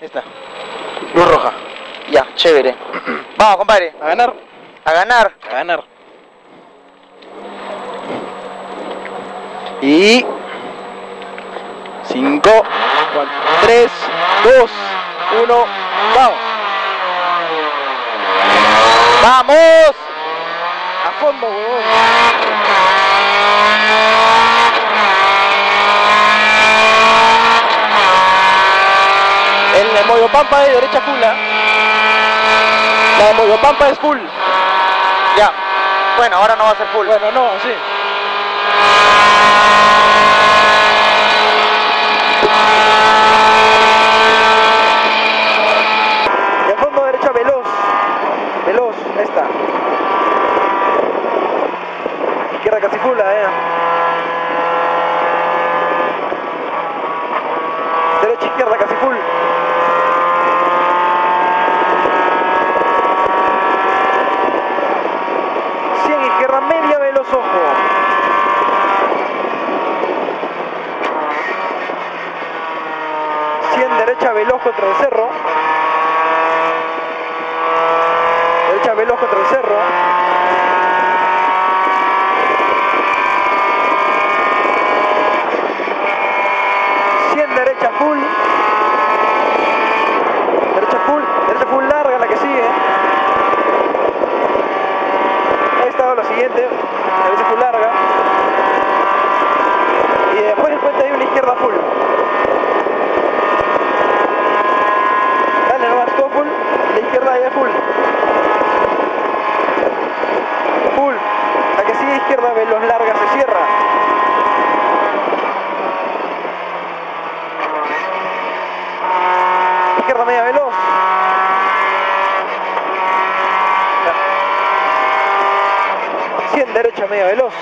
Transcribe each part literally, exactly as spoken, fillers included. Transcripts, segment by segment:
Esta. Luz roja. Ya, chévere. Vamos, compadre. A ganar. A ganar. A ganar. Y... cinco, tres, dos, uno, vamos. ¡Vamos! A fondo, huevón. El de Moyopampa de derecha full, ¿eh? La de Moyopampa es full. Ya. Bueno, ahora no va a ser full. Bueno, no, sí. Y a fondo derecha veloz. Veloz, esta. Izquierda casi full, eh. Derecha, izquierda casi full. cien izquierda media veloz, ojo. cien derecha veloz contra el cerro. Derecha veloz contra el cerro. cien derecha full. Derecha full. Derecha full larga la que sigue. Ahí está lo siguiente. Derecha full larga. Y después del puente hay una izquierda full. Dale nomás todo full. Y la izquierda ya full. Full. La que sigue izquierda veloz larga se cierra. Izquierda media veloz. cien derecha media veloz.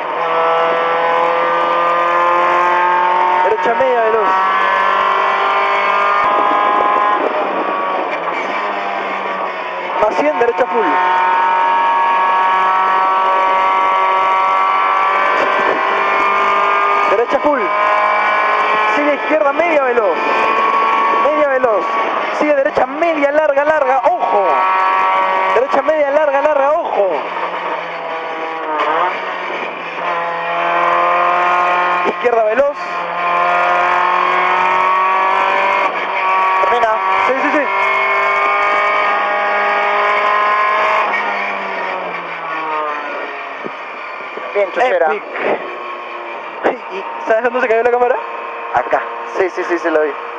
Derecha media veloz. Más cien derecha full. Derecha full. Sigue izquierda media veloz. Media veloz. Sigue derecha media larga larga. Ojo. Derecha media larga larga. Ojo. Izquierda veloz. Termina. Sí, sí, sí. Bien, chochera. Epic. ¿Y sabes dónde se cayó la cámara? Acá. Sí, sí, sí, se lo vi.